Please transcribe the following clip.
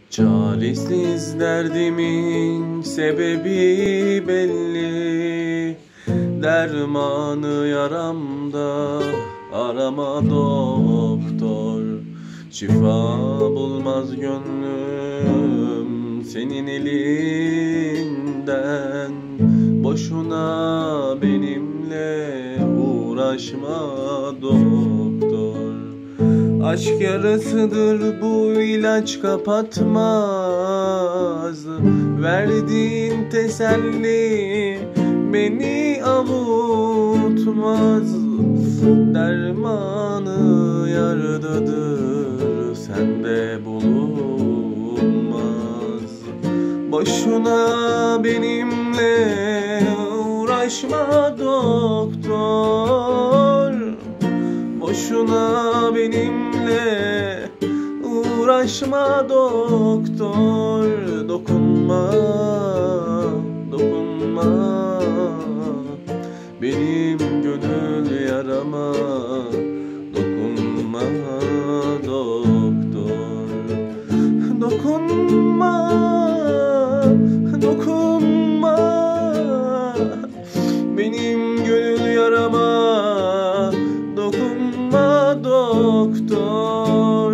Çaresiz derdimin sebebi belli, dermanı yaramda arama doktor. Şifa bulmaz gönlüm senin elinden, boşuna benimle uğraşma doktor. Aşk yarasıdır, bu ilaç kapatmaz. Verdiğin teselli beni avutmaz. Dermanı yardadır, sende bulunmaz. Boşuna benimle uğraşma doktor. Boşuna benimle uğraşma doktor. Dokunma, dokunma benim gönül yarama. Dokunma doktor. Dokunma, dokunma benim gönül yarama. Dokunma doktor.